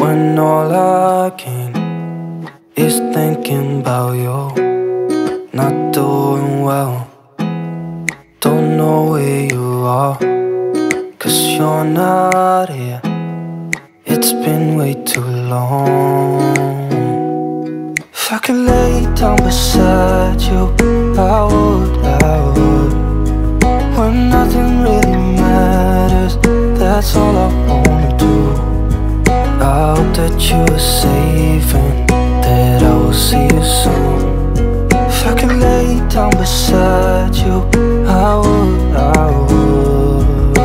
when all I can is thinking about you. Not doing well, don't know where you are, 'cause you're not here. It's been way too long. If I could lay down beside you, I would. When nothing really matters, that's all I wanna do. I hope that you are safe and that I will see you soon. If I could lay down beside you, I would. I would.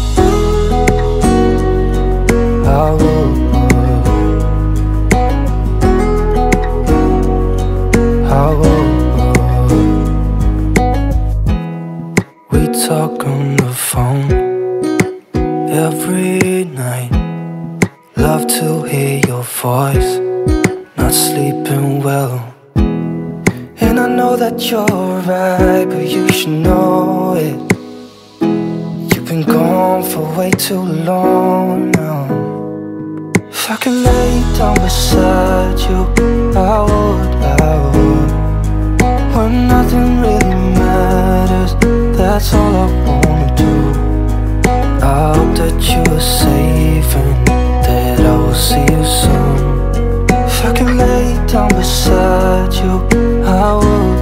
We talk on the phone every night. Love to hear your voice. Not sleeping well, and I know that you're right, but you should know it. You've been gone for way too long now. If I could lay down beside you, I would. When nothing really matters, that's all I wanna do. I hope that you are safe and that I will see you soon. If I could lay down beside you, I would.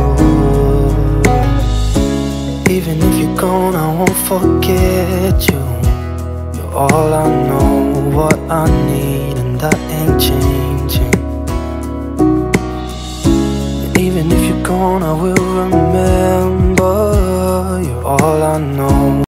Even if you're gone, I won't forget you. You're all I know, what I need, and that ain't changing. Even if you're gone, I will remember. You're all I know,